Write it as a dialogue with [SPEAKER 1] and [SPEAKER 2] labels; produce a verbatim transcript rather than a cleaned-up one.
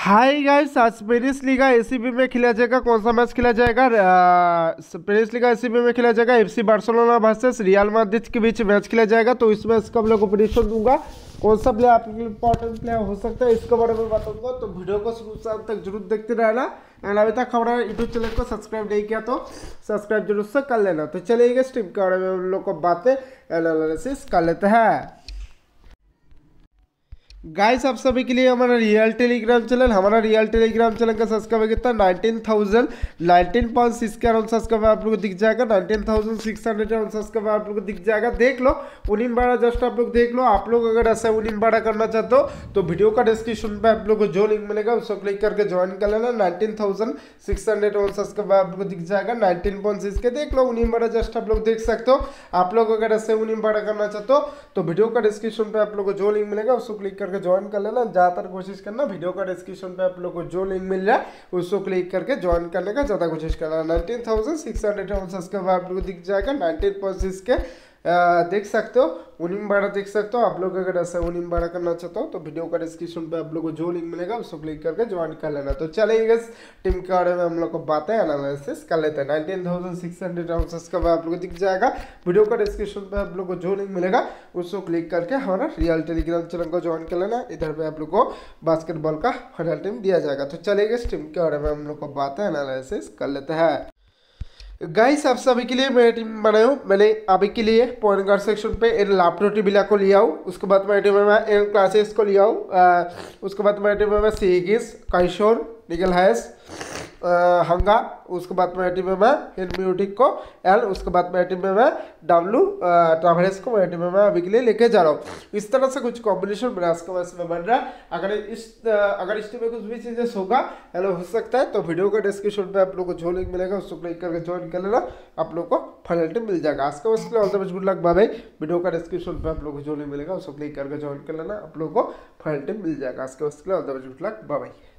[SPEAKER 1] हाय guys, आज Spanish Liga ACB में खेला जाएगा। कौन सा मैच खेला जाएगा? स्पेनिश लीगा एसीबी में खेला जाएगा FC Barcelona versus Real Madrid के बीच मैच खेला जाएगा। तो इस मैच का हम लोग को प्रेडिक्शन दूंगा, कौन सा प्लेयर आपके लिए इंपॉर्टेंट प्लेयर हो सकता है इसके बारे में बताऊंगा। तो वीडियो को शुरू से अंत तक जरूर देखते रहना। एंड अभी तक हमारा यूट्यूब चैनल को सब्सक्राइब नहीं किया तो सब्सक्राइब जरूर से कर लेना। तो चलिए इस टीम के बारे में हम लोग को बातें एनालिसिस कर लेते हैं। गाइस, आप सभी के लिए हमारा रियल टेलीग्राम चैनल हमारा रियल टेलीग्राम चैनल का सब्सक्राइबर कितना nineteen thousand nineteen point six के अराउंड सब्सक्राइबर आप लोग को दिख जाएगा। Nineteen thousand six hundred around subscriber आप लोग को दिख जाएगा। देख लो उन्हीं बारह जस्ट आप लोग देख लो। आप लोग अगर ऐसा उन्हीं बारह करना चाहते हो तो वीडियो का डिस्क्रिप्शन पे आप लोग को जो लिंक मिलेगा उसको क्लिक करके ज्वाइन कर लेना। Nineteen thousand six hundred around subscriber आप लोग को दिख जाएगा। नाइनटीन पॉइंट सिक्स के देख लो उन्हीं बारह जस्ट आप लोग देख सकते हो। आप लोग अगर ऐसे उन्हीं बारह करना चाहते हो तो वीडियो का डिस्क्रिप्शन पे आप लोग को जो लिंक मिलेगा उसको क्लिक करके ज्वाइन कर लेना। ज़्यादातर कोशिश करना वीडियो का डिस्क्रिप्शन पे आप लोग को जो लिंक मिल जाए उसको क्लिक करके ज्वाइन करने का ज़्यादा कोशिश करना। Nineteen thousand six hundred subscriber आप लोग को दिख जाएगा। नाइनटीन पॉइंट सिक्स के आ, देख सकते हो उन्हीं बारह देख सकते हो। आप लोग अगर ऐसा उन्हीं बारह करना चाहते हो तो वीडियो का डिस्क्रिप्शन पे आप लोग को जो लिंक मिलेगा उसको क्लिक करके ज्वाइन कर लेना। तो चलिए इस टीम के बारे में हम लोग को बातें एनालिसिस कर लेते हैं। Nineteen thousand six hundred subscriber आप लोग को दिख जाएगा। वीडियो का डिस्क्रिप्शन पे आप लोग को जो लिंक मिलेगा उसको क्लिक करके हमारा रियल टेलीग्राम चैनल को ज्वाइन कर लेना। इधर पे आप लोग को बास्केटबॉल का फाइनल टीम दिया जाएगा। तो चलिए इस टीम के बारे में हम लोग को बातें एनालिसिस कर लेते हैं। गाइस, आप सभी के लिए मैं टीम बनाया हूँ। मैंने अभी के लिए पॉइंट गार्ड सेक्शन पे इन लाप्रोटी बिला को लिया हूँ। उसके बाद मैं टीम में मैं इन क्लासेस को लिया हूँ। उसके बाद मैं टीम में मैं सीगिस, काइशोर, निगल हैस, हंगा। उसके बाद मैं टीम में मैं इन म्यूटिक को एल। उसके बाद मैं टीम में मैं डब्लू ट्रावरेस को मैं टीम में मैं अभी के लिए लेके जा रहा हूँ। इस तरह से कुछ कॉम्बिनेशन ब्रास का मैच में बन रहा है। अगर इस अगर इस टीम में कुछ भी चेंजेस होगा हेलो हो सकता है तो वीडियो का डिस्क्रिप्शन पे आप लोग को जो लिंक मिलेगा उसको क्लिक करके ज्वाइन कर लेना। आप लोग को फाइनल टीम मिल जाएगा। आज का उसके all the best, good luck, bye bye. Video का डिस्क्रिप्शन पे आप लोग को जो लिंक मिलेगा उसको क्लिक करके ज्वाइन कर लेना। आप लोग को फाइनल टीम मिल जाएगा। आज का उसके all the best, good luck, bye bye.